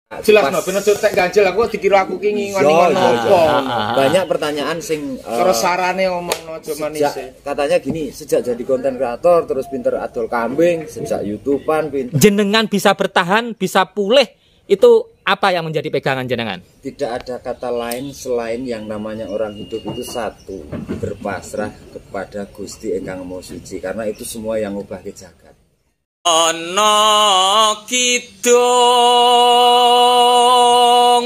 Jelas no, bener tek ganjel aku dikira aku ki ngingoni apa. Banyak pertanyaan sing terus sarane omongno aja manise. Katanya gini, sejak jadi konten kreator terus pinter adol kambing, sejak YouTubean pinter. Jenengan bisa bertahan, bisa pulih, itu apa yang menjadi pegangan jenengan? Tidak ada kata lain selain yang namanya orang hidup itu satu, berpasrah kepada Gusti Ingkang Maha Suci, karena itu semua yang ngubah ke jagat. Ana kidung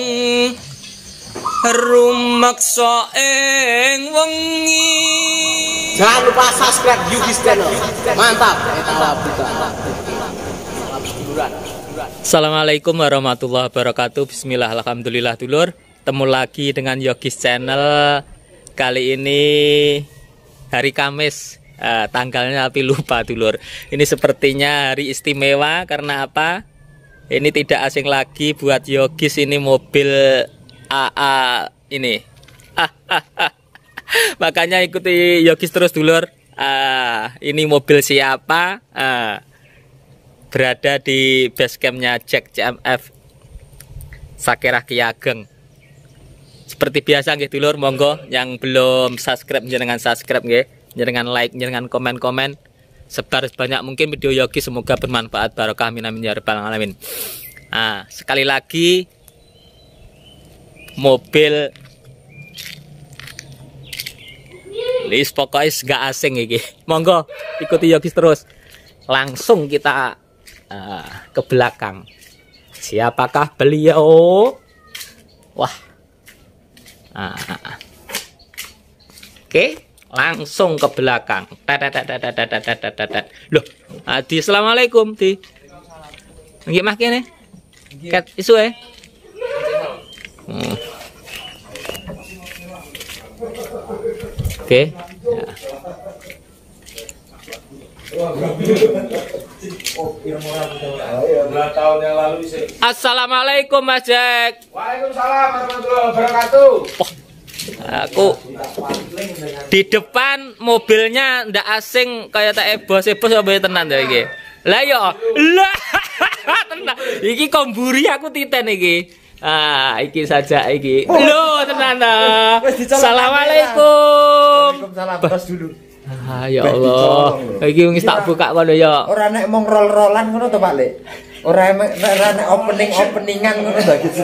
rumeksa ing wengi. Jangan lupa subscribe Yugis Channel. Mantap. Assalamualaikum warahmatullahi wabarakatuh. Bismillah, alhamdulillah dulur. Temu lagi dengan Yogis Channel. Kali ini hari Kamis, tanggalnya tapi lupa dulur. Ini sepertinya hari istimewa karena apa? Ini tidak asing lagi buat Yogis, ini mobil AA ini. Makanya ikuti Yogis terus dulur. Ini mobil siapa? Berada di basecampnya Jack CMF Sakerah Ki Ageng. Seperti biasa nggih dulur, monggo yang belum subscribe jenengan subscribe nggih, jenengan like, jenengan komen-komen, sebar sebanyak mungkin video Yogis, semoga bermanfaat barokah amin amin ya rabbal alamin. Sekali lagi mobil Lis pokoknya gak asing iki. Monggo ikuti Yogis terus. Langsung kita ke belakang. Siapakah beliau? Wah. Oke, langsung ke belakang. Loh, Adi, assalamualaikum Di. Nggih mah kene. Ket isu Oke. Tahun yang lalu sih. Assalamualaikum Mas Jack. Waalaikumsalam warahmatullahi wabarakatuh. Aku di depan mobilnya ndak asing kayak tak ebos apa tenan ta iki. Lah yo. Lah tenan. Iki komburi aku titen iki. Iki saja iki. Lho tenan ta. Assalamualaikum. Waalaikumsalam, terus dulu. Ya Allah. Iki wis tak buka kono ya. Ora nek mong roll-rollan ngono to Pak Lek. Ora nek openingan ngono to gitu.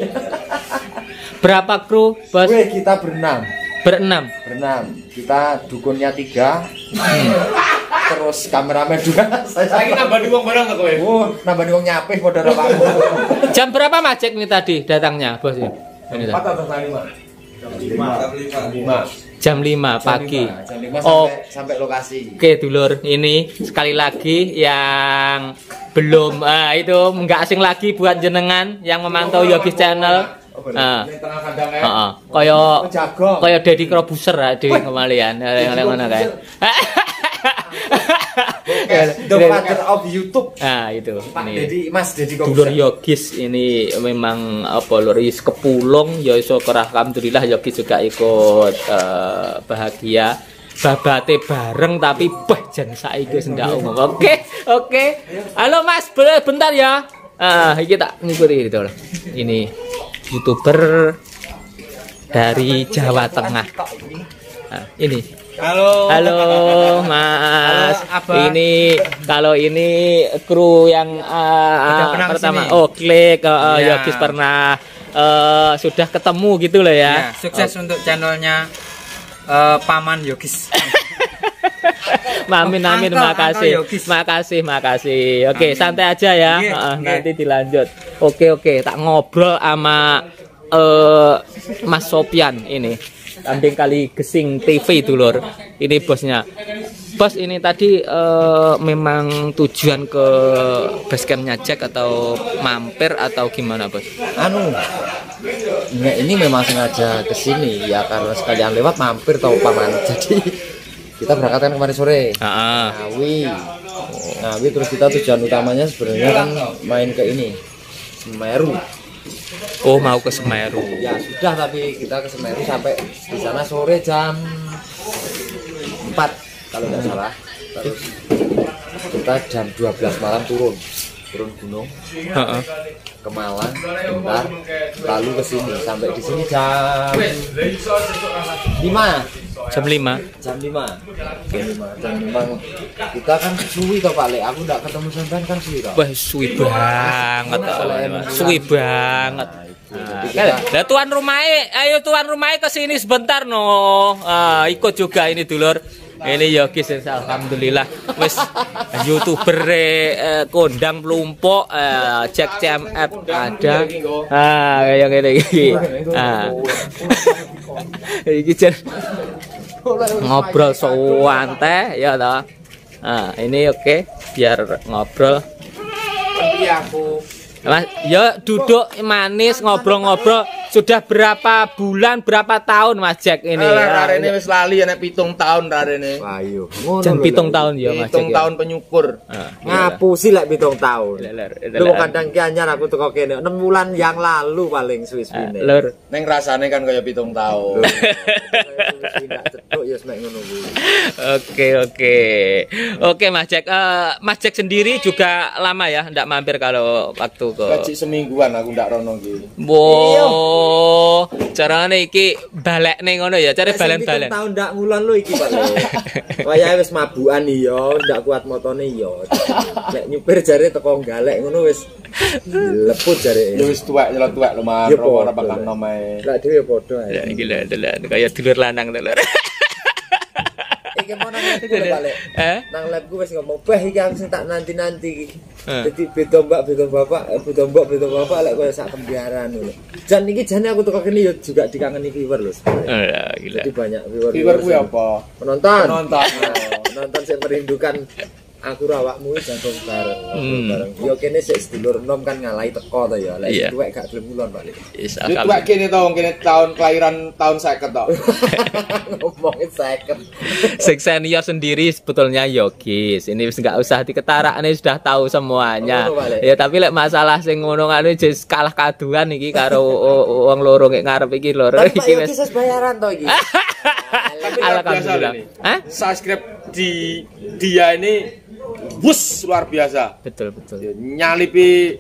Berapa kru, Bos? Weh, kita berenam. Berenam. Kita dukunnya 3. Terus kameramen 2. Saya nambah wong barang kok kowe. Nambah wong nyapih padha karo Pak. Jam berapa Mas Jack ini tadi datangnya, Bos? Ini 4 atau 5? Jam 5 pagi. Jam 5 sampai lokasi. Oke dulur, ini sekali lagi yang belum itu nggak asing lagi buat jenengan yang memantau Yogis Channel. Kaya Deddy Corbuzier di kemalian yang ngono kae. The father of YouTube. Itu. Ini Mas Deddy Corbuzier. Dulur Yogis ini memang apa lur kepulung ya iso alhamdulillah Yogis juga ikut bahagia. Babate bareng tapi jan saiki wis ndak umum. Oke. Halo Mas, boleh bentar ya. Iki tak ngikuti itu. Ini YouTuber dari Jawa Tengah. Ini. Halo Mas. Halo, ini kalau ini kru yang pertama. Klik Yogis pernah sudah ketemu gitu loh ya. Sukses untuk channelnya Paman Yogis. Amin, makasih. Oke, santai aja ya. Nanti dilanjut. Oke, tak ngobrol sama Mas Sopyan ini. Kambing Kali Gesing TV dulur. Ini bosnya. Bos, ini tadi memang tujuan ke basecampnya Jack atau mampir atau gimana, Bos? Ini memang sengaja kesini ya karena sekalian lewat mampir tau Paman. Jadi kita berangkat kan kemarin sore. Ngawi terus kita tujuan utamanya sebenarnya kan main ke ini Semeru. Oh, mau ke Semeru. Ya sudah, tapi kita ke Semeru sampai di sana sore jam 4 kalau nggak salah. Terus kita jam 12 malam turun. turun gunung Heeh. ke Malang bentar, lalu ke sini sampai di sini jam 5. Jam 5. Jam 5. Dan memang kita kan suwi toh Pak Le. Aku enggak ketemu sampean kan suwi toh. Wah, suwi banget. Suwi banget. Lah tuan rumahnya, ayo tuan rumahnya ke sini sebentar no. Ikut juga ini dulur. Ini ya guys, alhamdulillah wis YouTuber kondang plumpuk Jack CMF ada. Kayak ngene iki. Iki jen ngobrol sewante ya toh. Ini oke, biar ngobrol. Iya aku. Mas, ya duduk manis ngobrol-ngobrol. Sudah berapa bulan, berapa tahun Mas Jack ini? Rarene wis lali enek 7 tahun rarene. Ayo. Jan 7 tahun ya Mas Jack. 7 tahun penyukur. Ngapusi lek 7 tahun. Lho Lu kadang ki anyar aku teko kene 6 bulan yang lalu paling suwi-suwine. Lur. Neng rasane kan kaya 7 tahun. Tidak ceduk ya semek ngono kuwi. Oke Mas Jack. Mas Jack sendiri juga lama ya ndak mampir kalau waktu ke Gaji semingguan aku ndak rono iki. Wow, carane iki balekne ngono ya, cari balen-balen. Tahun ndak ngulan lho iki Pak. Wayahe wis mabukan iya, ndak kuat motone iya. Nek nyupir jare teko galek ngono wis leput jare. Ya wis tuwek nyelot tuwek lho Mas, ora bakal nomae. Lah dhewe padha Ya ae. iki lho, kaya dulur lanang to lho. Iki mau nang lab iku lho Pak. Nang labku wis ngomong, "Bah iki aku sing tak nanti-nanti iki." Dadi beda mbak, beda bapak, beda mbok, beda bapak lek koyo sak kembiaran lho. Jan iki jane aku teko kene ya juga dikangeni viewer lho sebenarnya. Gila. Jadi banyak viewer. Viewer kuwi apa? Penonton. Penonton. Penonton sing merindukan aku rawakmu jago bareng. Bareng. Yo kene sik sedulur enom kan ngalahi teko to ya. Lek Iya. tuwek gak gelem ngulon Pak. Yo tuwek kene to, kene tahun kelahiran tahun 50 to. Ngomongin 50. Sing senior sendiri sebetulnya Yogis. Ini wis enggak usah diketarak, ini sudah tahu semuanya. Ya tapi lek masalah sing ngono ngene wis kalah kaduan iki karo wong loro nek ngarep iki loro iki wis bayaran to iki. Tapi luar biasa ini. Hah? Subscribe di dia ini bus luar biasa. Betul. Nyalipi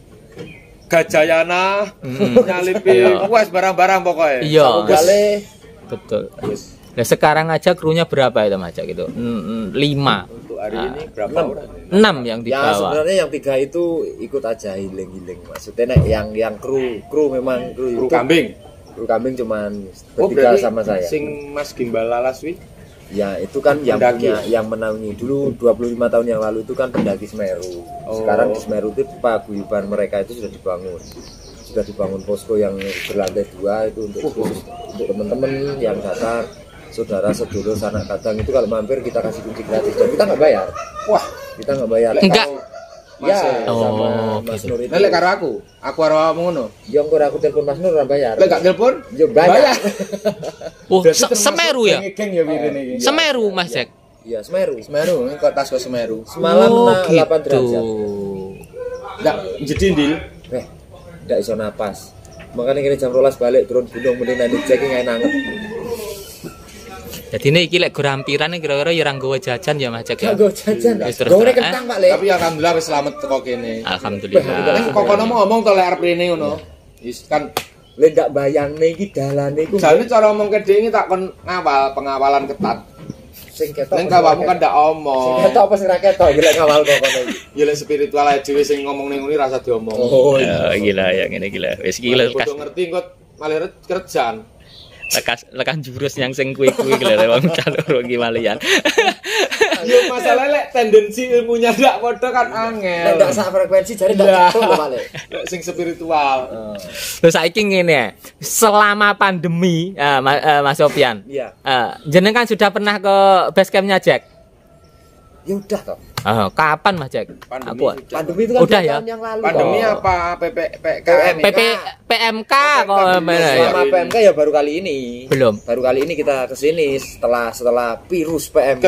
Gajayana, nyalipi wes barang-barang pokoknya. Iya. Gale Betul. Nah, sekarang aja krunya berapa itu Mas Jack itu? 5. Untuk hari ini berapa orang? 6 yang di ya bawah. sebenarnya yang 3 itu ikut aja healing maksudnya nek yang kru memang kru Kru itu kambing. kru kambing cuman Oh, bertiga berarti sama saya sing Mas Gimbal Lalas wi. ya itu kan yang Pendaki. punya yang menaungi dulu 25 tahun yang lalu itu kan pendaki Semeru. Sekarang di Semeru itu paguyuban mereka itu sudah dibangun posko yang berlantai 2 itu untuk khusus untuk teman-teman yang datang, saudara sedulur sanak kadang itu kalau mampir kita kasih kunci gratis dan kita nggak bayar. Wah, Kita nggak bayar. Enggak. Ya, Oh, sama Mas gitu. Nur itu. lek karo aku ora ngono. Yang aku telepon Mas Nur ora bayar. Lek gak telepon, Yo bayar. Oh, Berarti termasuk Semeru ya? geng ya wirine iki. Semeru Mas Jack. Iya, Semeru. Semeru, ini kok tas ke Semeru. Semalam Oh, 8 derajat. Enggak jedindil. Ndak iso napas. Makanya kini jam 12 balik turun gunung mending nanti checking enak anget. Jadi ini iki lek gerampiran kira-kira ya ranggawa jajan ya Mas Jack ya. Gak jajan. Wis terus Gone terang, kentang Pak Le. Tapi alhamdulillah wis selamat teko kene. Lek Alhamdulillah. kok kono ngomong to lek arep rene ngono. Wis kan Le ndak bayangne iki dalane iku jane cara ngomong ke iki tak kon ngawal pengawalan ketat. sing ketok. Ning kawamu kan ndak Sing omong. ketok apa sing ra ketok iki lek ngawal kok kono iki. Ya lek spiritual ae dhewe sing ngomong ning ngene rasa diomong. Oh, Ya, gila ya ngene gila. Wis gila Kudu ngerti kok malah kerjaan. lekan jurus yang sing kuwi-kuwi gila wong caloro iki malian. Ya masalah lek tendensi ilmunya ndak padha kan angel. ndak sak frekuensi jare ndak ketok lho Pak Le. Lek sing spiritual. Terus saiki ngene ya. Selama pandemi, Mas Sofian. Iya. Jenengan sudah pernah ke base campnya Jack? Ya udah toh. Kapan Mas Jack? Pandemi Aku sudah. Pandemi itu kan Udah 2 ya? tahun yang lalu. Pandemi toh. apa PPKM? PMK kok mana ya? Sama PMK ya baru kali ini. Belum. Baru kali ini kita kesini setelah virus PMK.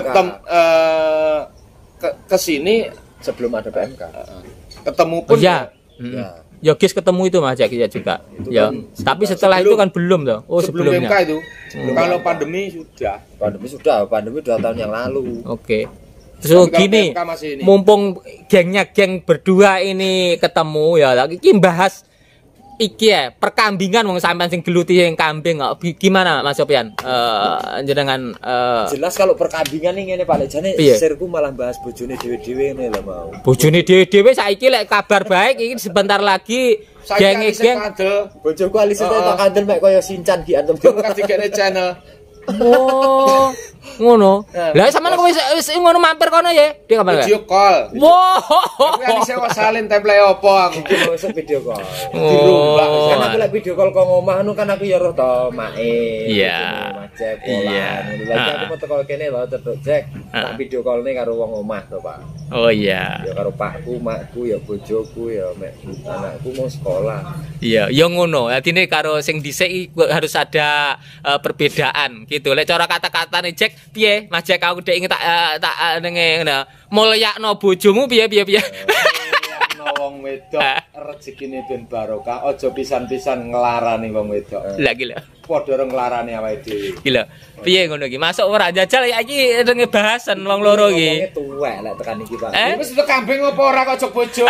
Ke sini Sebelum ada PMK. ketemu Oh pun iya. Ya. Yogis ketemu itu Mas Jack ya juga. Itu Ya. kan Tapi setelah itu kan belum toh. Oh, sebelum sebelumnya. PMK itu. Kalau pandemi sudah. Pandemi 2 tahun yang lalu. Oke. So Tapi kalau gini, PMK masih ini. mumpung gengnya geng berdua ini ketemu ya, iki bahas iki ya, perkambingan wong sampean sing geluti yang kambing kok. Gimana Mas Sopian? Jenengan Jelas kalau perkambingan ini ngene Pak jane Piye? sirku malah bahas bojone dhewe-dhewe ngene lho mau. bojone dhewe-dhewe saiki lek kabar baik iki sebentar lagi geng Bojoku alise tak kandel mek kaya sincan ki antem. kasih kene channel. Oh, ngono. Lah sampean kok wis ngono mampir kono ya? Dia kapan? Video call. Wah. Tapi alise kok salin template opo aku. Iki mau video call. Dirumbak. Oh. Kan aku lek video call kok ngomah anu kan aku ya roh to mae. Iya. Macet Iya. pola. Lagi aku mau teko kene lho cedok Jack. Tak video call ne karo wong omah to, Pak. Oh iya. Ya karo pakku, makku, ya bojoku, ya mek anakku mau sekolah. Iya, ya ngono. Artine karo sing dhisik harus ada perbedaan gitu. Lek cara kata-katane Jack, piye? Mas Jack aku dek ingin tak ngene. Mulyakno bojomu piye. Wong wedok rezekine ben barokah, aja pisan-pisan nglarani wong wedok. Lah gila. Padha ora nglarani awake dhewe. Gila. Piye ngono iki? Masuk ora jajal ya iki denge bahasan wong loro iki. Ngomongnya tuwek lek tekan iki, Pak. Wis itu kambing apa ora kok cok bojo.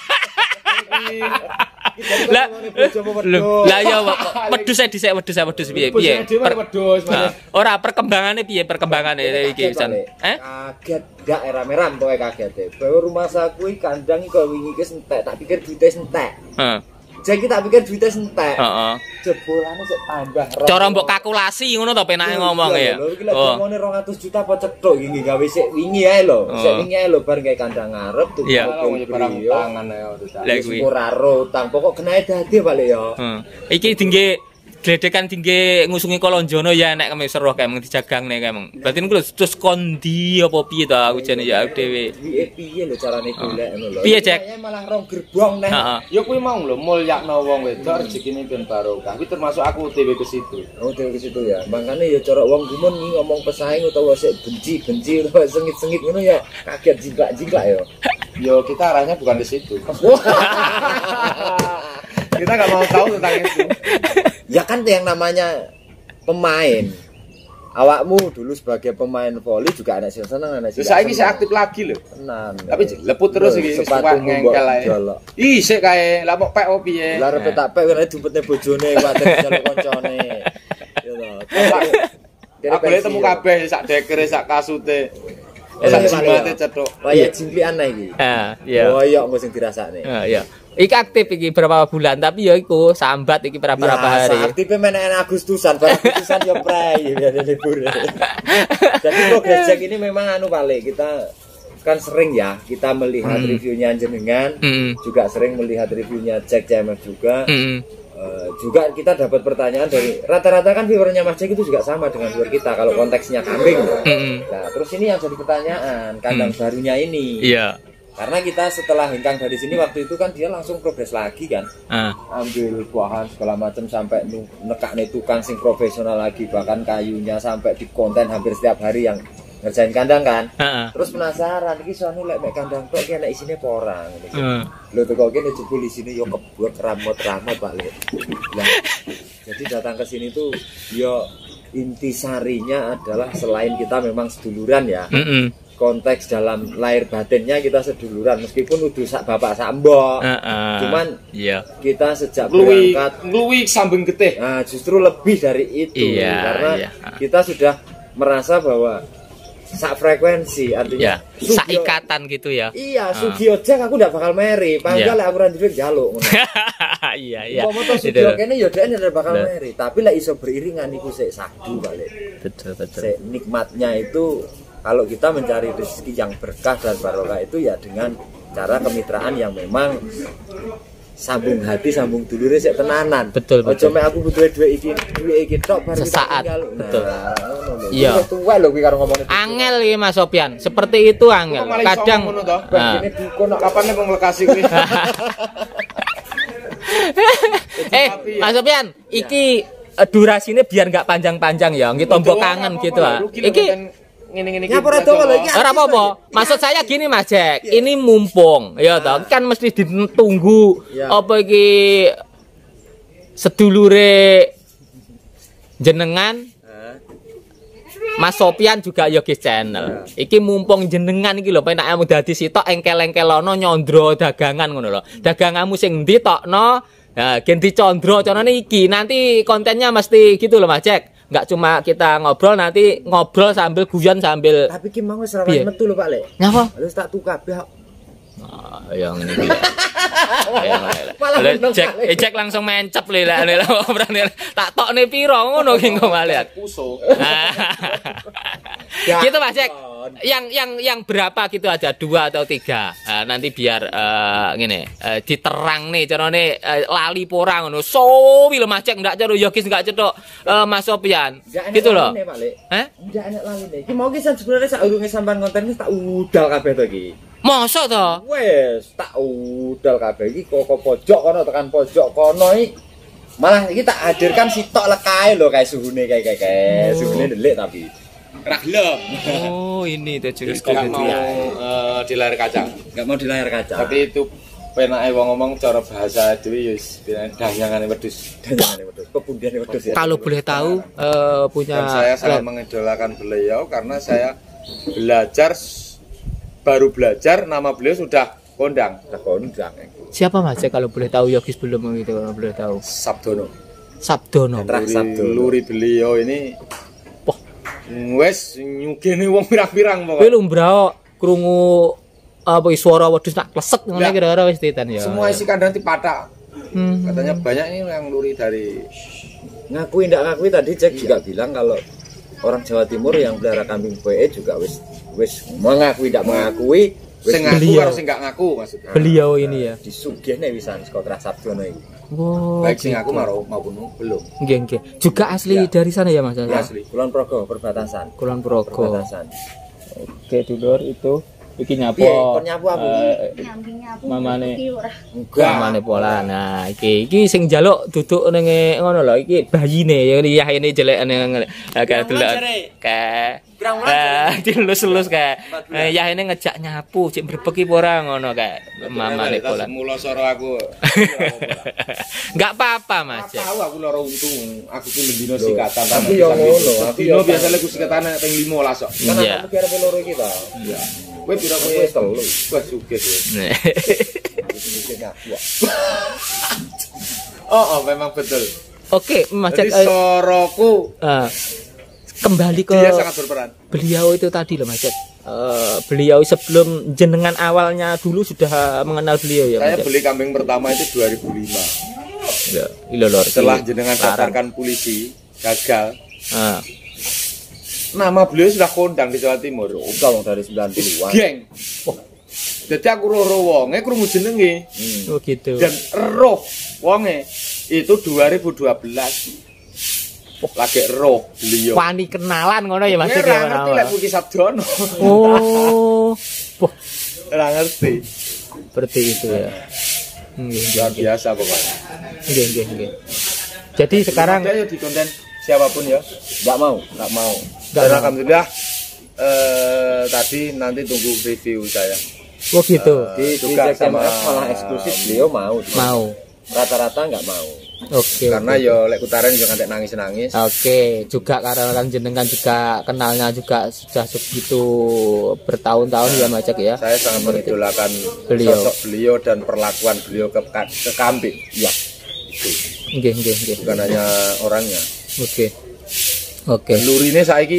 Lah lah ya wedhus piye. Wedhus. Ora perkembangannya piye perkembangannya iki San? Kaget gak era-meram pokoke kagete. Bawa rumah saku iki kandang iki kok wingi ki entek, tak pikir duite entek. Heeh. Jadi tak pikir duite entek. Heeh. Jebolane sik tambah. Cara mbok kalkulasi ngono to penake ngomong ya. Oh. Ngomongane 200 juta apa cethuk iki gawe sik wingi ae lho. Sik wingi ae lho bar gawe kandang ngarep tuku mobil barang brio. tangan ae Lah kuwi. Ora utang, pokok kenae dadi balik ya. Iki tinggi gledekan tinggi ngusungi Kolonjono ya nek kami seruh kayak dijagang nih kayak. Berarti niku terus kondi apa piye to aku jane ya dhewe. Piye lho carane golek ngono lho. Piye, Cek? Malah rong gerbong neh. Heeh. Ya kuwi mau lho mulyakno wong wedok rezekine ben barokah. Kuwi termasuk aku dhewe ke situ. Oh, dhewe ke situ ya. Makane ya cara wong gumun ngomong pesaing utawa sik benci utawa sengit-sengit ngono ya kaget jiglak-jiglak ya. Yo kita arahnya bukan ke situ. Kita nggak mau tahu tentang itu. Ya kan yang namanya pemain. Awakmu dulu sebagai pemain voli juga anak sing seneng anak sing. Saiki sik aktif lagi lho. Tenan. Tapi leput terus iki sepatu ngengkel ae. Ih sik kae lah mok pek opo piye. Lah repet tak pek kene dumpetne bojone kuwatir jaluk koncone. Yo lho. Aku le temu kabeh sak dekere sak kasute. Sak jimate cethuk. Kaya jingklian iki. Iya. Koyok engko sing dirasakne. Iya. Iki aktif iki berapa bulan tapi ya iku sambat iki berapa hari. Aktifnya menek Agustusan, bar Agustusan yo prei ya libur. Jadi progres Jack ini memang anu paling kita kan sering ya kita melihat reviewnya jenengan, juga sering melihat reviewnya Jack CMF juga. Juga kita dapat pertanyaan dari rata-rata kan viewernya Mas Jack itu juga sama dengan viewer kita kalau konteksnya kambing. Nah, terus ini yang jadi pertanyaan kandang barunya ini. Iya. Karena kita setelah hengkang dari sini waktu itu kan dia langsung progres lagi kan. Ambil buahan segala macam sampai nekakne tukang sing profesional lagi, bahkan kayunya sampai di konten hampir setiap hari yang ngerjain kandang kan. Terus penasaran iki sono lek mek kandang tok ki enek isine apa ora ngono. Lho teko kene jebul isine yo kebuat ramot-ramot Pak Le. Nah, jadi datang ke sini tuh yo intisarinya adalah selain kita memang seduluran ya. Konteks dalam lahir batinnya kita seduluran meskipun udah bapak sambok. Cuman kita sejak berangkat ngluwi sambeng getih. Nah, justru lebih dari itu karena kita sudah merasa bahwa sak frekuensi artinya saikatan gitu ya. Iya, Sugio Jack aku ndak bakal meri, panggal lek aku ra duwe njaluk ngono. Iya. Moto Sugio kene ya dhek ndak bakal meri, tapi lek iso beriringan iku sik sadu balik. Betul. Sik nikmatnya itu kalau kita mencari rezeki yang berkah dan barokah itu ya dengan cara kemitraan yang memang sambung hati, sambung dulure sik tenanan. Betul. Ojo mek aku butuh duit iki tok bar sesaat. Betul. Iya. Tuwa lho kuwi karo ngomong. Angel iki Mas Sopian. Seperti itu angel. Kadang begini dikono kapan nek nglekasi kuwi. Mas Sopian, iki durasinya biar nggak panjang-panjang ya. Nggih tombok kangen gitu ah. Iki ngene-ngene iki. Ora apa-apa. Maksud saya gini Mas Jack, ini mumpung ya toh kan mesti ditunggu apa iki sedulure jenengan Mas Sopian juga Yogis Channel. Iki mumpung jenengan iki lho penakmu dadi sitok engkel-engkelono nyondro dagangan ngono lho. Daganganmu sing ndi tokno, nah gen dicondro conone iki. Nanti kontennya mesti gitu loh Mas Jack. Enggak cuma kita ngobrol, nanti ngobrol sambil guyon sambil. Tapi ki mau wis rawan metu lho Pak Lek. Ngapa? Wis tak tuku kabeh. Yang ini Jack langsung mencep lila tak tok nih piro ngono ki kok lihat. Gitu Mas Jack. Yang berapa gitu aja 2 atau 3. Nah, nanti biar ngene diterang nih carane lali porang ngono. So lho Mas Jack ndak cero Yogis ndak cetok Mas Sopian. Gitu loh. Heh? Ndak enak laline. Iki mau ki sebenarnya sak urunge sampean konten wis tak udal kabeh to iki. Mosok to? Wes tak udal kabeh iki kok pojok kono tekan pojok kono iki. Malah iki tak hadirkan sitok lekae lho kae suhune kae suhune delik tapi Ra gelem. Oh, ini tuh jurus Enggak mau di layar kaca. enggak mau di layar kaca. Tapi itu penake wong ngomong cara bahasa dhewe ya wis danyangane wedhus. Danyangane wedhus, pepundhane wedhus ya. Kalau boleh tahu punya Dan saya sangat mengidolakan beliau karena saya baru belajar nama beliau sudah kondang. siapa Mas Jack kalau boleh tahu Yogis belum gitu kalau boleh tahu. Sabdono. Sabdono. Luri beliau ini wes nyugene wong pirang-pirang Kowe pokoke. lumbrah krungu apa suara wedhus nak klesek ngene kira-kira wis titan ya. Semua isi kandang dipatah. Katanya banyak ini yang luri dari Ngakui ndak ngakui tadi Jack juga bilang kalau orang Jawa Timur yang pelihara kambing PE juga wis mengakui ndak mengakui sing ngaku karo sing gak ngaku maksudnya. Beliau ini ya. Disugihne wisan saka Tras Sabdono iki. Wow. Baik sing ngaku maupun belum. Nggih nggih. Juga asli dari sana ya Mas? Asli. Kulon Progo perbatasan. Kulon Progo. Perbatasan. Oke dulur itu iki nyapo. Piye kon nyapu apa? Mamane. Enggak. Mamane pola. Nah, iki sing njaluk duduk ning ngono lho iki bayine ya ini jelek ning kayak delok. Kayak dilus-lus kayak ya ini ngejak nyapu cek mbrebek iki ora ngono kayak mamane pola. Mula sora aku. Enggak apa-apa Mas. Tahu aku lara untung. Aku ki mendino sikatan. Tapi yo ngono, aku dino biasane ku sikatan ping 15 kok. Kan Iya. aku kira loro iki ta. Iya. Kowe pira kowe Wis telu. wis sugih kowe. Iki nyapu. Oh, memang betul. Oke, Mas Jadi Jack soroku kembali ke dia sangat berperan. beliau itu tadi loh Mas Jack. Beliau sebelum jenengan awalnya dulu sudah mengenal beliau ya Mas Saya Jack? beli kambing pertama itu 2005. Ya, ilolor. Setelah jenengan daftarkan polisi gagal, Ah. nama beliau sudah kondang di Jawa Timur. Udah wong dari 90-an. Geng. Jadi aku roh wonge krungu jenenge Oh gitu. dan roh wonge itu 2012. Lagi roh beliau. Wani kenalan ngono ya Mas Gue Jack. ora ngerti lek Puki Sabdono. Oh. Wah, Ora ngerti. seperti itu ya. Nggih, Luar biasa pokoknya. nggih. Jadi sekarang Ada ya di konten siapapun ya. Enggak mau. Nggak mau. Nggak Dan mau. alhamdulillah tadi nanti tunggu review saya. oh gitu. Di Juga Jack sama- MF malah eksklusif beliau mau. Mau. Rata-rata enggak mau. Oke. Karena yo lek kutaren yo ngantek nangis-nangis. Oke, juga karena kan jenengan juga kenalnya juga sudah segitu bertahun-tahun ya Mas Jack ya. Saya sangat mengidolakan Beliau. sosok beliau dan perlakuan beliau ke kambing. Ya, Nggih. bukan hanya orangnya. Oke. Lurine saiki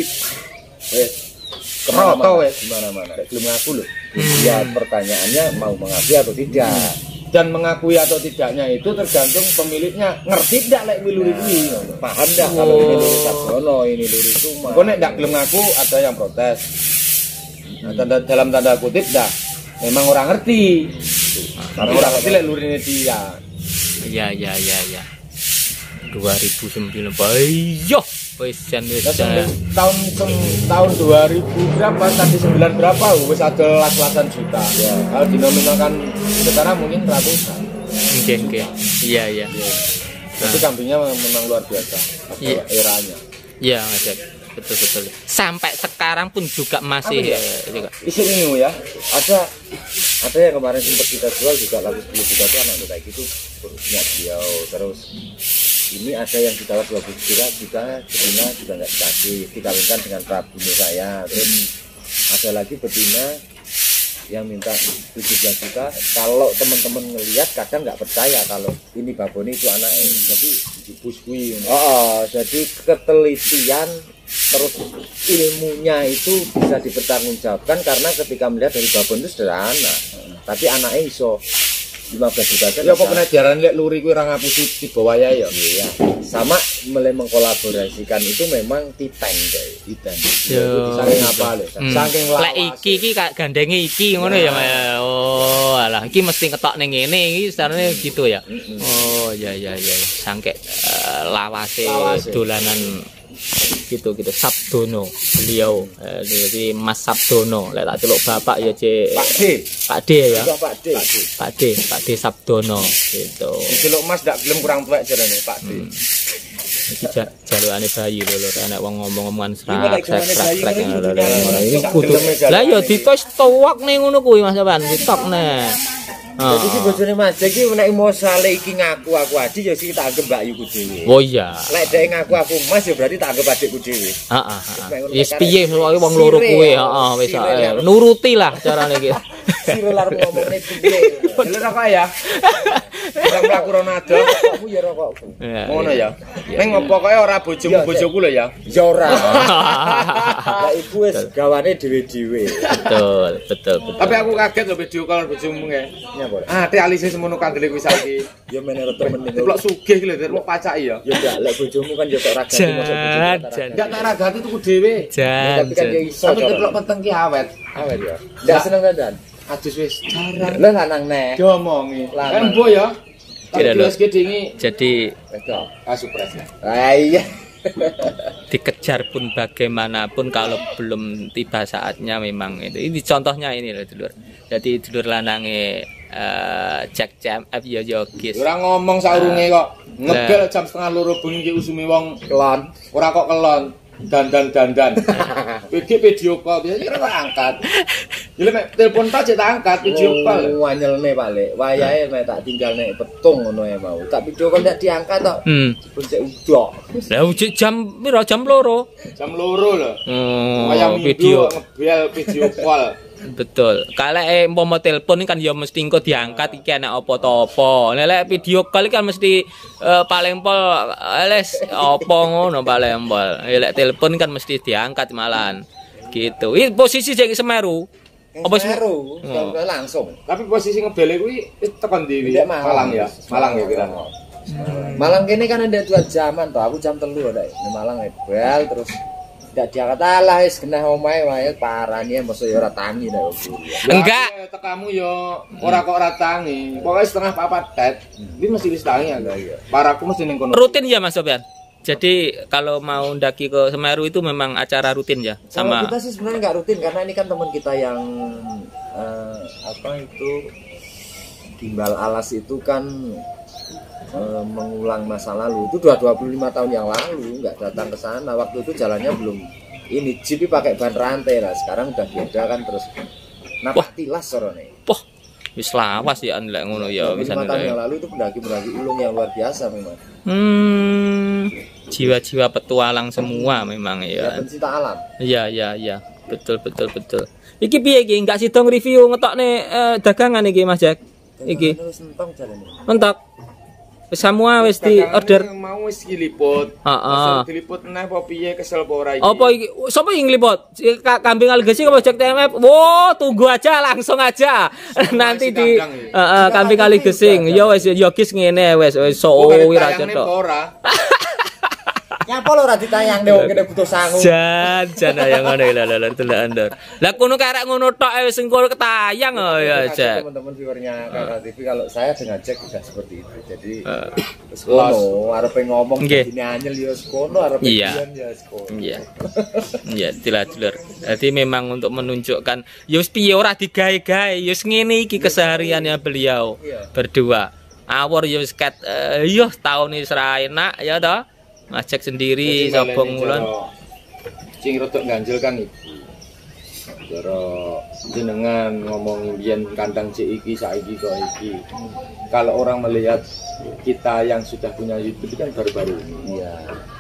keroto wes. Gimana-mana. Belum ngaku loh. Ya pertanyaannya mau mengakui atau tidak. Dan mengakui atau tidaknya itu tergantung pemiliknya. Ngerti ndak lek luri kuwi? Paham dah kalau ini luri Sabdono, ini luri Suma. Engko nek ndak gelem ngaku ada yang protes. Nah, dalam tanda kutip dah memang orang ngerti. Karena orang ngerti lek lurine dia. Ya. 2009. Ayo, wis jan wis. Tahun 2000 berapa tadi 9 berapa wis ada las-lasan juta. Ya. Kalau dinominalkan sekarang mungkin ratusan. Nggih. Iya. Jadi kambingnya memang luar biasa. Iya. Eranya. Iya, Mas Jack. Betul. Sampai sekarang pun juga masih juga. Isi ini ya. Ada yang kemarin sempat kita jual juga laku 10 juta tuh anak kayak gitu punya beliau terus ini ada yang ditawar 20 juta betina juga nggak dikasih, dikawinkan dengan prabunya saya. Terus ada lagi betina yang minta 17 juta. Kalau teman-teman ngelihat kadang nggak percaya kalau ini baboni itu anaknya, jadi dibusui. Jadi ketelitian terus ilmunya itu bisa dipertanggungjawabkan, karena ketika melihat dari babon itu sederhana, tapi anaknya iso 15 juta aja. Ya pokoknya jaran lihat luri kuwi ora ngapusi di bawah ya. Iya. Sama mulai mengkolaborasikan itu memang titeng guys. Titeng. Saking apa lho? Saking lawas. Lek iki gandenge iki ngono ya. Oh, alah iki mesti ketok ning ngene iki sarane gitu ya. Oh, ya. Sangke lawase dolanan gitu Sabdono beliau jadi Mas Sabdono. Lek tak celuk bapak ya Cek Pak D ya. Pak D Sabdono gitu. Diceluk Mas ndak gelem kurang tuwek jarane Pak D. Iki jalukane bayi lho anak wong ngomong-ngomongan srak ngono. Lah ya ditos tuwak ning ngono kuwi Mas sampean ditok nek. Jadi si bojone Mas iki nek mosale iki ngaku aku Adi ya sing tak anggap mbakku dhewe. Oh iya. Lek dhek ngaku aku Mas ya berarti tak anggap adikku dhewe. Heeh. Wis piye soalé wong loro kuwi, wis nuruti lah carane iki. Sire lar ngomongne piye. Lha kok ya. Ora mlaku Ronaldo, Kamu ya rokokku. ngono ya. Ning ngopo koke ora bojoku lho ya. Ya ora. Lah iku wis gawane dhewe-dhewe. Betul. Tapi aku kaget lho video call bojomu nge. Ah, te alise semono kandele kuwi saiki. Ya menurut temen niku. Lek sugih ki lho, mau pacaki ya. Ya ndak, lek bojomu kan ya tok ragati masuk bojomu. Enggak tak ragati tuku dhewe. Tapi kan ya iso. Tapi keplok peteng ki awet. Awet ya. Ndak seneng dandan. Adus wis jarang. Lah lanang nek. Diomongi. Lanang. Kan mbo ya. Tidak lho. Jadi Wedok. Supres ya. Ah iya. dikejar pun bagaimanapun kalau belum tiba saatnya memang itu. Ini contohnya ini loh dulur. Jadi dulur lanange Jack CMF ya Yogis. Ora ngomong saurunge kok. Ngebel jam 1:30 bengi ki usumi wong kelon. Ora kok kelon. Dandan. Iki video call biasa ora angkat. Jadi mek telepon tak tak angkat video call. Wanyelne Pak Lek. Wayahe mek tak tinggal nek petung ngono ya mau. Tak video call ndak diangkat tok. Pun sik udok. Lah jam piro? Jam 2. Jam 2 lho. Oh, video ngebel video call. Betul. Kalau mau telepon kan ya mesti engko diangkat iki ana apa to apa. Nek video call kan mesti paling pol les apa ngono paling pol. Lek telepon kan mesti diangkat malahan. Gitu. Ini posisi jek Semeru. Apa Semeru? Langsung. Tapi posisi ngebele kuwi tekan ndi? Malang ya. Malang ya kira. Malang kene kan ada 2 jaman toh. Aku jam 3 ada. Di Malang bel terus ndak diangkat lah wis genah omahe wae parane mosok ya ora tangi nek guru. Enggak, tekamu yo ora kok ora tangi. Pokoke setengah 4 tet. Iki mesti wis tangi ya. Paraku mesti ning kono. Rutin ya Mas Sofian. Jadi kalau mau ndaki ke Semeru itu memang acara rutin ya sama. Kita sih sebenarnya nggak rutin karena ini kan teman kita yang apa itu Gimbal Alas itu kan mengulang masa lalu. Itu 25 tahun yang lalu nggak datang ke sana. Waktu itu jalannya belum ini jeep pakai ban rantai lah. Sekarang udah beda kan terus napak tilas sorone. Wah, wis lawas ya lek ngono ya bisa 25 tahun yang lalu itu pendaki-pendaki ulung yang luar biasa memang. Jiwa-jiwa petualang semua memang ya. Pencinta alam. Iya. Betul. Iki piye iki enggak sidong review ngetokne dagangan iki Mas Jack. Iki. Mentok. Wis semua wis di order. Mau wis diliput. Heeh. Diliput neh apa piye kesel apa ora iki? Apa iki? Sapa yang ngliput? Kambing Aligesi apa Jack TMF? Wo, tunggu aja langsung aja. Nanti di kambing Aligesi. Ya wis Yogis ngene wis sok ora cetok. Nyapa lho ora ditayang wong kene butuh sangu. Jan ya ngono lho telak ndor. Lah kono karek ngono tok wis engko ketayang ya Jack. Teman-teman viewernya Kakak TV kalau saya dengan Jack sudah seperti itu. Jadi wis kono arepe ngomong gini anyel ya kono arepe pian ya kono. Iya, dulur. Jadi memang untuk menunjukkan ya wis piye ora digawe-gawe, ya wis ngene iki kesehariannya beliau berdua. Awor ya wis ket yo taun wis ra enak ya toh. Ngajak sendiri sapa ngulon. Sing rodok ganjel kan ibu. cara jenengan ngomong biyen kandang cek iki saiki kok iki. Kalau orang melihat kita yang sudah punya YouTube kan baru-baru ini. Iya.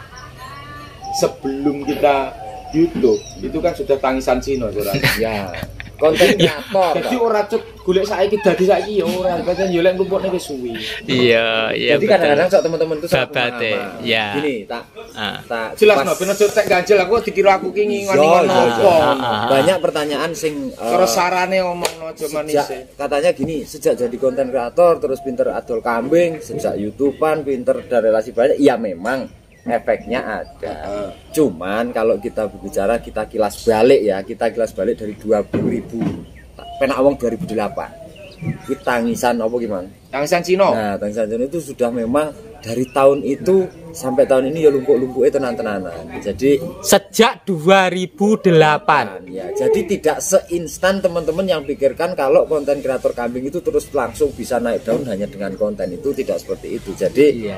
Sebelum kita YouTube itu kan sudah tangisan Cina orang. Ya. Konten kreator. Jadi ora cuk golek saiki dadi saiki ya ora, pancen yo lek ngumpulne wis suwi. Iya, iya. Jadi kadang-kadang sok teman-teman itu sok babate. Ya. Gini, tak Jelas pas- no, ben aja tek ganjel aku dikira aku ki Iya, ngon-ngon apa. banyak pertanyaan sing Terus sarane ngomongno aja manise. katanya gini, sejak jadi konten kreator terus pinter adol kambing, sejak YouTubean pinter dan relasi banyak, ya memang efeknya ada. Cuman kalau kita berbicara, kita kilas balik dari 20.000 penak wong 2008. Itu tangisan apa gimana? Tangisan Cina. Nah, tangisan Cina itu sudah memang dari tahun itu sampai tahun ini ya lumpuk-lumpuknya tenan-tenanan. Jadi Sejak 2008. ya, jadi tidak seinstan teman-teman yang pikirkan kalau konten kreator kambing itu terus langsung bisa naik daun hanya dengan konten itu, tidak seperti itu. Jadi Iya.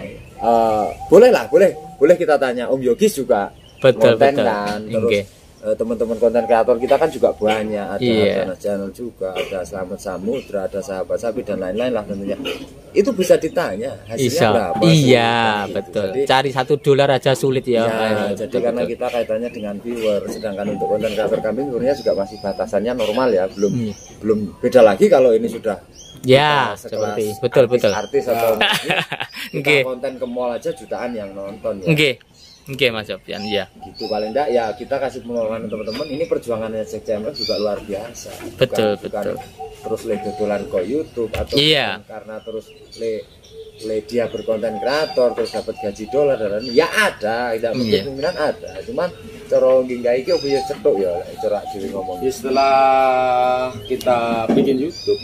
boleh kita tanya Om Yogis juga Betul, konten betul. kan, terus Oke. teman-teman konten kreator kita kan juga banyak, ada Iya. Harjana Channel juga, ada Selamat Samudra, ada Sahabat Sapi dan lain-lain lah tentunya. Itu bisa ditanya hasilnya Bisa. berapa? Iya, Gitu. betul. Jadi, Cari $1 aja sulit ya. ya, Betul, jadi karena betul. kita kaitannya dengan viewer, sedangkan untuk konten kreator kambing sebenarnya juga masih batasannya normal ya, belum beda lagi kalau ini sudah Ya, kita seperti sekelas betul betul. artis atau Oke. kita konten ke mall aja jutaan yang nonton ya. Oke. Oke, Mas Sofian, ya. Gitu paling enggak ya kita kasih pengalaman teman-teman, ini perjuangannya CCMF juga luar biasa. Betul, Bukan betul. terus le dodolan ke YouTube atau Iya. bukan karena terus le dia berkonten kreator terus dapat gaji dolar dan lain-lain. Ya ada, tidak Iya. kemungkinan ada. Cuman cara nggih iki opo ya cetuk ya cara dhewe ngomong. Ya, setelah kita bikin YouTube,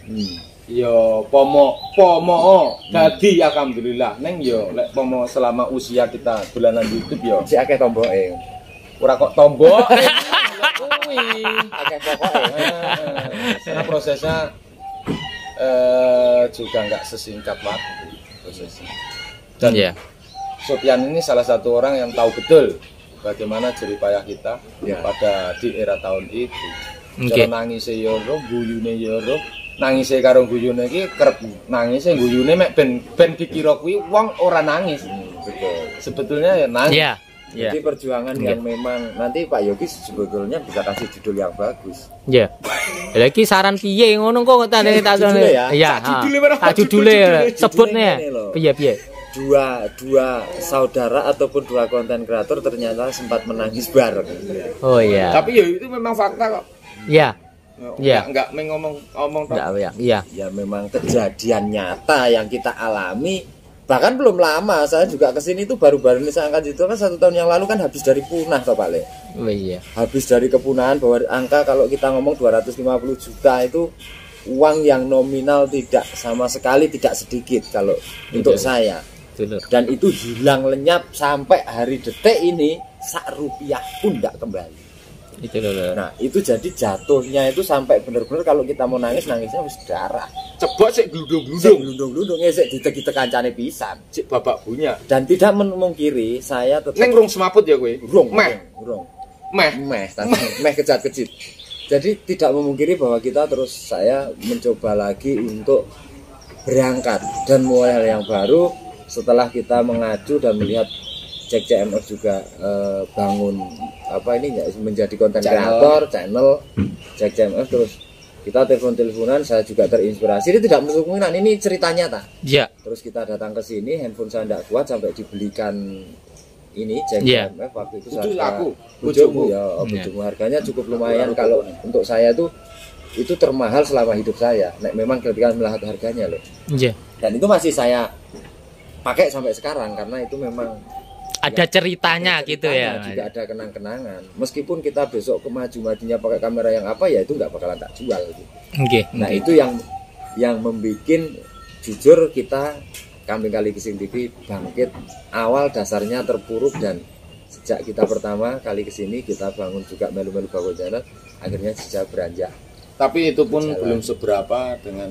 yo pomo dadi alhamdulillah neng yo lek pomo selama usia kita bulanan YouTube yo Si akeh tomboke. ora kok tombok kuwi Akeh pokoke. karena prosesnya juga nggak sesingkat waktu prosesnya. Dan Iya. Sofian ini salah satu orang yang tahu betul bagaimana jerih payah kita Ya. pada di era tahun itu. Oke. Cara nangise yo ro, guyune yo ro, nangise karo guyune iki kerep nangise guyune mek ben dikira kuwi wong ora nangis. Betul. Sebetulnya ya nangis. Iya. Iya. Jadi perjuangan yang memang nanti Pak Yogis sebetulnya bisa kasih judul yang bagus. Iya. Lagi saran piye ngono kok tandane tak Judulnya ya? Iya. Sak judule barang. Tak judule sebutnya. Judulnya ini loh. Piye. Dua saudara ataupun dua konten kreator ternyata sempat menangis bareng. Oh iya. Tapi ya itu memang fakta kok. Iya. Iya. Enggak ngomong tok. Enggak ya. Iya. Ya memang kejadian nyata yang kita alami. Bahkan belum lama saya juga kesini itu baru-baru ini saya angkat itu kan 1 tahun yang lalu kan habis dari punah toh Pak Le. Oh iya. Habis dari kepunahan bahwa angka kalau kita ngomong 250 juta itu uang yang nominal tidak sama sekali tidak sedikit kalau untuk saya. Betul. Dan itu hilang lenyap sampai hari detik ini sak rupiah pun tidak kembali. Itu loh. Nah itu jadi jatuhnya itu sampai benar-benar kalau kita mau nangis nangisnya wis darah. Cebok sik glundung-glundung. Glundung-glundung esek ditek-ditek kancane pisan. Cik babak punya. Dan tidak memungkiri saya tetap Neng rung semaput ya kowe. urung Meh. meh kejat-kejit. Jadi tidak memungkiri bahwa kita terus saya mencoba lagi untuk berangkat dan mulai hal yang baru setelah kita mengacu dan melihat Cek CMF juga bangun apa ini menjadi konten kreator channel Cek CMF, terus kita telepon-teleponan, saya juga terinspirasi. Ini tidak kemungkinan, ini cerita nyata. Iya. Terus kita datang ke sini, handphone saya tidak kuat sampai dibelikan ini Cek Iya. CMF waktu itu Itu aku, bujumu bojomu. ya, bujumu harganya cukup lumayan kalau untuk saya tuh itu termahal selama hidup saya. Nek memang ketika melihat harganya loh. Iya. Dan itu masih saya pakai sampai sekarang karena itu memang Ada ceritanya gitu ya. juga ada kenang-kenangan. Meskipun kita besok maju-majunya pakai kamera yang apa ya itu nggak bakalan tak jual gitu. Oke. Nah itu yang membuat jujur kita Kambing Kali Kising TV bangkit awal dasarnya terpuruk, dan sejak kita pertama kali kesini kita bangun juga melu-melu bangun channel, akhirnya sejak beranjak. Tapi itu pun Jalan. belum seberapa dengan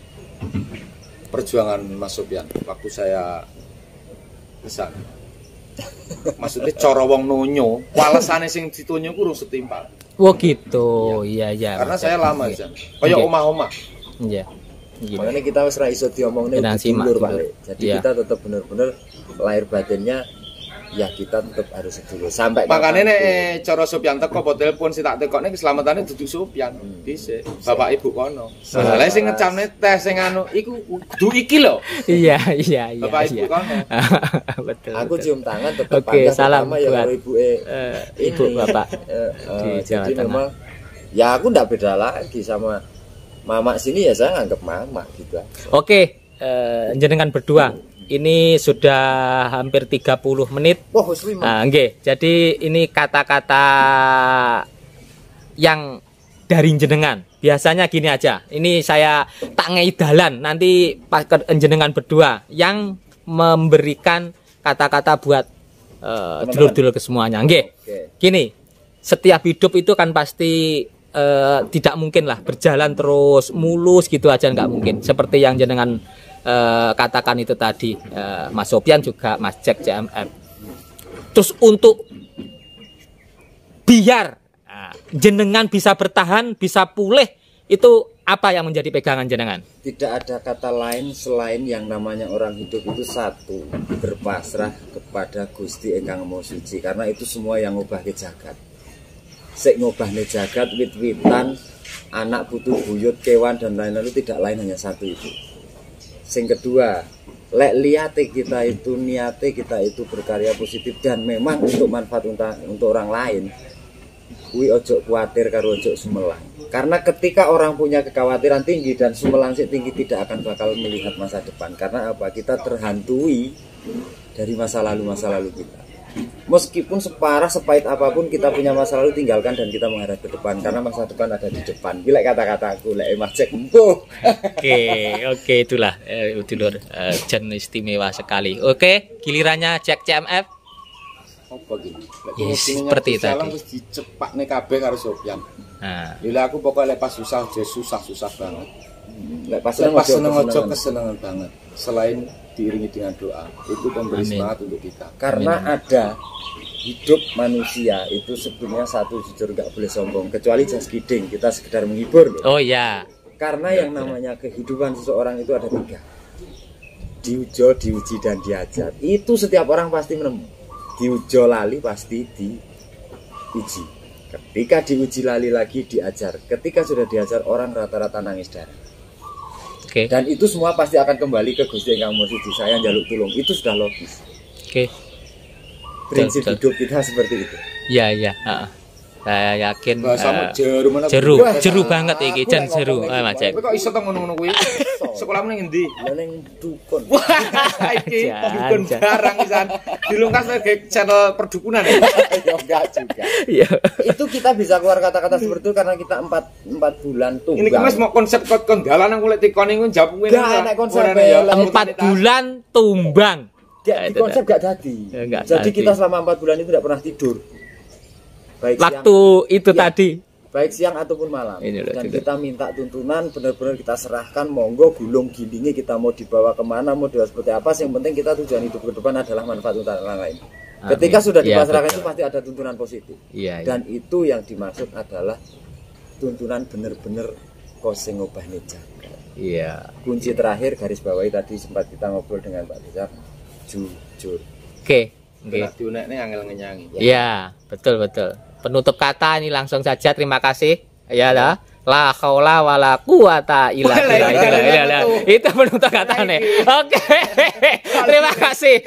perjuangan Mas Sofian waktu saya kesana. Maksudnya cara wong nonyo, walesane sing ditonyo ku urung setimpal. Oh gitu. Iya iya. Karena saya lama Jan. Kaya omah-omah. Iya. Gini. Makanya kita wis ra iso diomongne dulur Pak. Jadi Iya. kita tetap bener-bener lahir batinnya ya kita tetap harus sedulur sampai Makane nek kapanpun. cara Sopyan teko apa telepon sing tak tekokne keselamatan duduk Sopyan. Dhisik. Bapak Ibu kono. Masalah sing ngecamne teh sing anu iku kudu iki lho. Iya iya iya. Bapak Ibu iya. kono. Betul. Aku betul. cium tangan tetap Oke, salam pertama ya buat, kalau Ibu Bapak di Jawa jadi Tengah. memang ya aku ndak beda lagi sama mama sini ya saya nganggap mama gitu. Oke, jenengan berdua. Ini sudah hampir 30 menit. Wah, wis lima. Nah, nggih. Jadi ini kata-kata yang dari jenengan. Biasanya gini aja. Ini saya tak ngei dalan nanti pas jenengan berdua yang memberikan kata-kata buat dulur-dulur ke semuanya. Nggih. Oke. Gini, setiap hidup itu kan pasti tidak mungkin lah berjalan terus mulus gitu aja, nggak mungkin. Seperti yang jenengan katakan itu tadi, Mas Sopyan juga Mas Jack CMF. Terus untuk biar jenengan bisa bertahan, bisa pulih, itu apa yang menjadi pegangan jenengan? Tidak ada kata lain selain yang namanya orang hidup itu satu, berpasrah kepada Gusti Ingkang Maha Suci, karena itu semua yang ngubah ke jagat. Sik ngubahne jagat, wit-witan, anak putu buyut, kewan dan lain-lain itu tidak lain hanya satu itu. Sing kedua, lek liate kita itu, niate kita itu berkarya positif dan memang untuk manfaat untuk orang lain. Kuwi ojo kuatir karo ojo sumelang. Karena ketika orang punya kekhawatiran tinggi dan sumelang sik tinggi tidak akan bakal melihat masa depan. Karena apa? Kita terhantui dari masa lalu kita. Meskipun separah sepahit apapun kita punya masa lalu, tinggalkan dan kita menghadap ke depan karena masa depan ada di depan. Bila kata-kataku lek Mas Jack empuh. Oke, itulah dulur Jan istimewa sekali. Oke, gilirannya Jack CMF. Apa gini? Yes, seperti tadi. Wis dicepakne kabeh karo Sopyan. Nah, Lha aku pokoknya pas susah susah banget. Lek pas Lepas seneng ojo kesenangan. kesenangan banget. Selain diiringi dengan doa, itu pemberi Amin. semangat untuk kita. Karena ada hidup manusia itu sebetulnya satu, jujur nggak boleh sombong, kecuali just kidding, kita sekedar menghibur loh. oh ya. Karena yang namanya kehidupan seseorang itu ada tiga: diujo, diuji, dan diajar. Itu setiap orang pasti menemukan. Diujo lali pasti diuji. Ketika diuji lali lagi diajar. Ketika sudah diajar orang rata-rata nangis darah. Oke. Dan itu semua pasti akan kembali ke Gusti Ingkang Maha Suci. Saya njaluk tulung, itu sudah logis. Oke. Prinsip Betul. hidup kita seperti itu. Iya, iya, saya yakin Bahasamu jeru mana? jeru, Wah, jeru banget iki, aku Jan lek jeru. ngomong Mas Jack. Kowe kok iso to ngono-ngono kuwi? Sekolahmu ning endi? Lah ning dukun. Saiki Jan, dukun Jan. barang pisan. Dilungkas sebagai channel perdukunan ya. Ya enggak juga. Iya. Itu kita bisa keluar kata-kata seperti itu karena kita 4 bulan tunggal. Ini ki Mas mau konsep kondalan nang kulit tikon niku njawab kuwi. Gak enak konsep ya. 4 bulan tumbang. Di Itu konsep gak jadi. Ya, nggak Jadi jadi. kita selama 4 bulan itu tidak pernah tidur. Baik Waktu itu Ya. tadi. baik siang ataupun malam. Ini loh, Dan tidur. kita minta tuntunan benar-benar kita serahkan, monggo gulung gilingnya kita mau dibawa kemana, mau dibawa seperti apa, yang penting kita tujuan hidup ke depan adalah manfaat untuk orang lain. Amin. Ketika sudah Ya, dipasrahkan betul. itu pasti ada tuntunan positif. Iya, iya. Dan itu yang dimaksud adalah tuntunan benar-benar koseng obah neja. Iya. Kunci terakhir garis bawahi tadi sempat kita ngobrol dengan Pak Desa, jujur. Oke. Oke. Kena diunekne angel ngenyangi. Iya, betul betul. Penutup kata ini langsung saja, terima kasih. Ya lah. La haula wala quwata illa billah. Itu penutup kata nih. Oke. Terima kasih.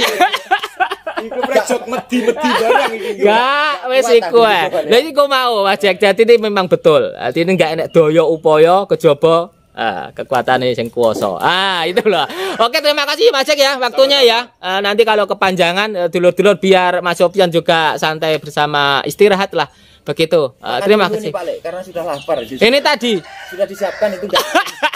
Iku prejok medi-medi barang iki. Enggak, wis iku ae. Lah iki kok mau Mas Jack, jadi ini memang betul. Artinya enggak enek daya upaya kejaba kekuatannya sing kuwasa. Itu loh. Oke, terima kasih Mas Jack ya waktunya ya. Nanti kalau kepanjangan dulur-dulur biar Mas Sopyan juga santai bersama, istirahat lah. Begitu. Terima Makan dulu kasih. nih, Pak Le, karena sudah lapar. Ini tadi. Sudah disiapkan itu enggak.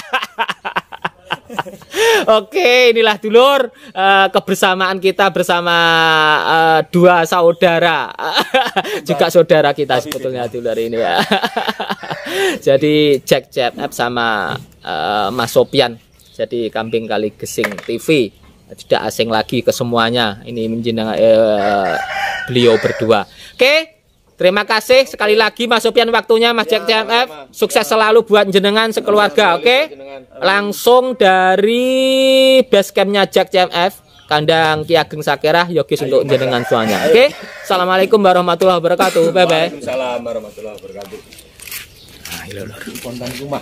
Oke, inilah dulur kebersamaan kita bersama dua saudara, juga saudara kita sebetulnya dulur ini ya. Jadi Jack CMF sama Mas Sopyan, jadi Kambing Kali Gesing TV. tidak asing lagi ke semuanya. Ini menjenengan beliau berdua. Oke, terima kasih sekali lagi Mas Sofian waktunya, Mas Jack CMF. Sukses selalu buat jenengan sekeluarga. Oke, langsung dari base campnya Jack CMF, kandang Ki Ageng Sakerah, Yogis untuk jenengan semuanya. Oke, assalamualaikum warahmatullahi wabarakatuh. Bye bye. Waalaikumsalam warahmatullahi wabarakatuh. Nah, ini lho. Konten rumah.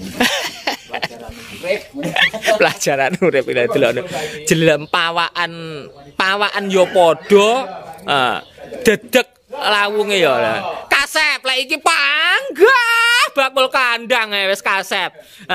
Pelajaran urip iki delok. Jelem pawaan yo padha. Dedeg lawunge yo. Kasep lek iki panggah bakul kandang wis kasep.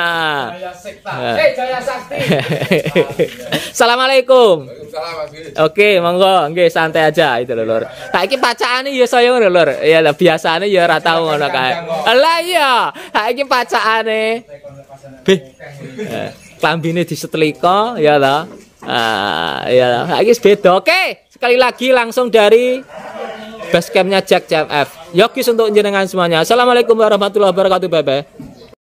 Jaya Sakti. Assalamualaikum. Waalaikumsalam Mas. Oke, monggo, nggih santai aja itu lho, Lur. Saiki pacakane ya saya ngono, Lur. Ya lah biasane ya ora tau ngono kae. Lah iya, saiki pacakane Bih. Klambine disetrika ya lah. Ya saiki wis beda. Oke, sekali lagi langsung dari base campnya Jack CMF. Yogis untuk jenengan semuanya. Assalamualaikum warahmatullahi wabarakatuh. Bye bye.